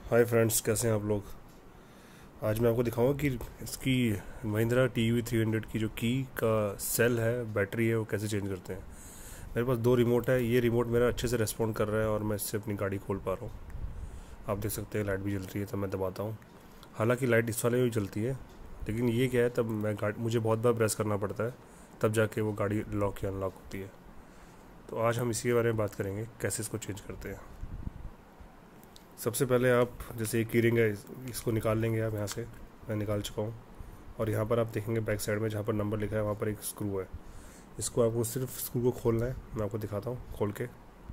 Hi friends, कैसे हैं आप लोग। आज मैं आपको दिखाऊंगा कि इसकी महिंद्रा TUV300 की जो की का सेल है, बैटरी है, वो कैसे चेंज करते हैं। मेरे पास दो रिमोट है। ये रिमोट मेरा अच्छे से रेस्पॉन्ड कर रहा है और मैं इससे अपनी गाड़ी खोल पा रहा हूँ। आप देख सकते हैं लाइट भी जल रही है, तब मैं दबाता हूँ। हालांकि लाइट इस वाले में भी जलती है, लेकिन ये क्या है, तब मुझे बहुत बार प्रेस करना पड़ता है, तब जाके वो गाड़ी लॉक या अनलॉक होती है। तो आज हम इसी के बारे में बात करेंगे, कैसे इसको चेंज करते हैं। सबसे पहले आप जैसे एक की रिंग है, इसको निकाल लेंगे आप यहाँ से। मैं निकाल चुका हूँ। और यहाँ पर आप देखेंगे बैक साइड में जहाँ पर नंबर लिखा है, वहाँ पर एक स्क्रू है। इसको आपको सिर्फ स्क्रू को खोलना है। मैं आपको दिखाता हूँ खोल के।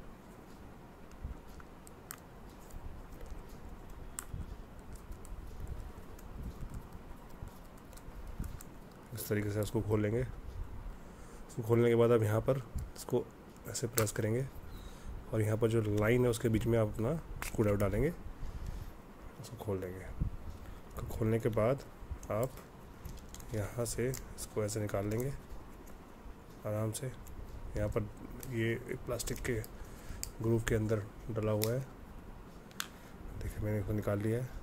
इस तरीके से इसको खोल लेंगे। इसको खोलने के बाद आप यहाँ पर इसको ऐसे प्रेस करेंगे और यहाँ पर जो लाइन है उसके बीच में आप अपना स्क्रू ड्राइवर डालेंगे, उसको खोल देंगे। तो खोलने के बाद आप यहाँ से इसको ऐसे निकाल लेंगे आराम से। यहाँ पर ये एक प्लास्टिक के ग्रूव के अंदर डला हुआ है। देखिए, मैंने इसको निकाल लिया है।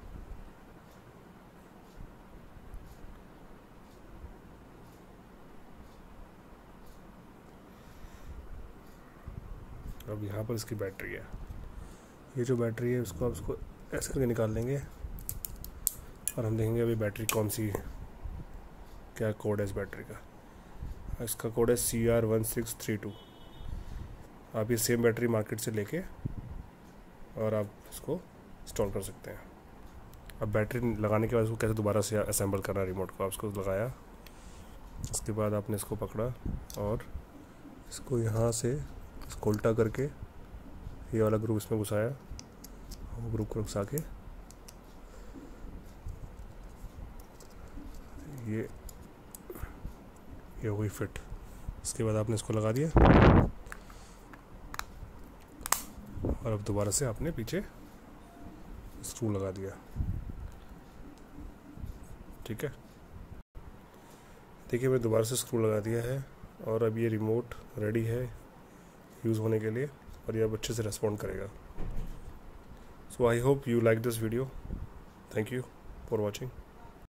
अब यहाँ पर इसकी बैटरी है। ये जो बैटरी है उसको आप इसको ऐसे करके निकाल लेंगे और हम देखेंगे अभी बैटरी कौन सी, क्या कोड है इस बैटरी का। इसका कोड है CR1632। आप ये सेम बैटरी मार्केट से लेके और आप इसको इंस्टॉल कर सकते हैं। अब बैटरी लगाने के बाद इसको कैसे दोबारा से असेंबल करना है, रिमोट को आप इसको लगाया, उसके बाद आपने इसको पकड़ा और इसको यहाँ से इसको उल्टा करके ये वाला ग्रुप इसमें घुसाया, वो ग्रुप को घुसा के ये हो गई फिट। इसके बाद आपने इसको लगा दिया और अब दोबारा से आपने पीछे स्क्रू लगा दिया। ठीक है, देखिए मैं दोबारा से स्क्रू लगा दिया है और अब ये रिमोट रेडी है यूज़ होने के लिए और ये अब अच्छे से रेस्पॉन्ड करेगा। So I hope you like this video. Thank you for watching.